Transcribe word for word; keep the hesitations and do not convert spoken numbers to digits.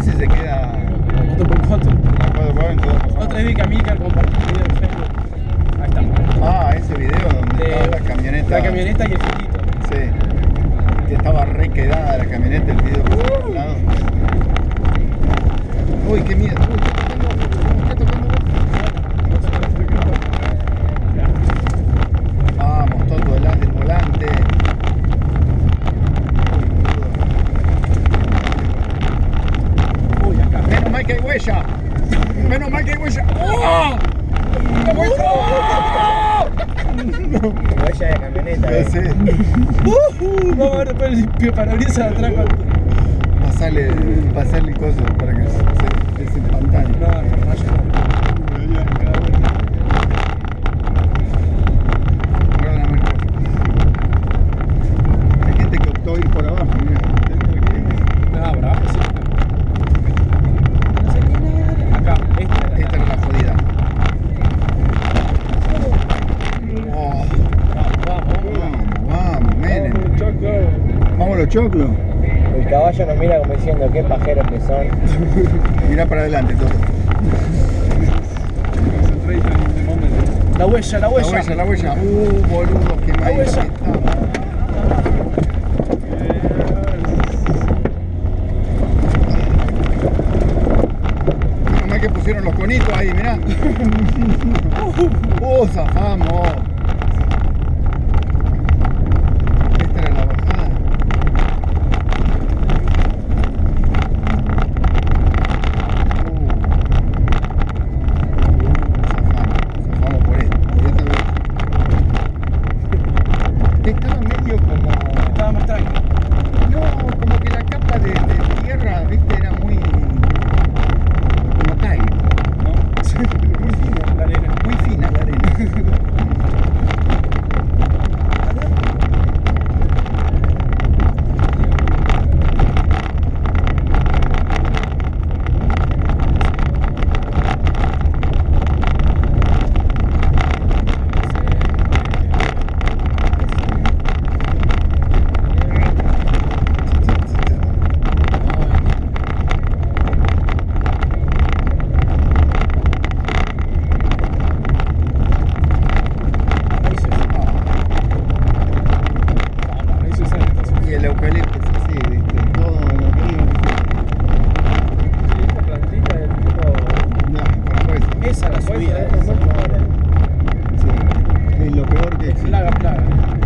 ver si se queda Foto por foto. cuatro por cuatro. Otra vez que Amílcar compartió un video en Facebook. Ahí está. Ah, ese video donde De- estaba la camioneta. La camioneta y el chiquito. Sí. Que estaba re quedada la camioneta, el video por al lado. Uy, qué miedo. Uy, está tocando. Vamos, Toto, delante del volante. Uy, acá. Menos mal que hay huella. Menos mal que hay huella. ¡Oh! ¡La huella! Huella de camioneta. Ya eh. sé. Uh, vamos a ver después el pie parabrisas de atrás cuando. Pasarle, pasarle el coso para que se, se desempantane. No, no, rayo. Perdóname el coso. Hay gente que optó ir por abajo, mira. No, bravo, sí. No sé quién es. Acá, esta era Esta era la jodida. Oh, Vamos, vamos, vamos, vamos, Menem. Vamos los choclos. El caballo nos mira como diciendo qué pajeros que son. Mirá para adelante, Toto. La huella, la La huella. huella, la huella. Uh, boludo, qué mal que huella. estamos. Menos mal que pusieron los conitos ahí, mirá. Uh, zafamos. Esta era la bajada. Uh, zafamos, zafamos por esto. Por esta vez. Estaba medio como. Estaba más tranquilo. No, como que la capa de, de tierra, viste, era muy. Como tálico, ¿no? Muy fina La arena. muy fina la arena. Y el eucalipto, sí, viste, todo lo río. Esta plantita del tipo. No, por supuesto. Esa es la subida. Esa es Sí, es lo peor que existe. Plaga, plaga.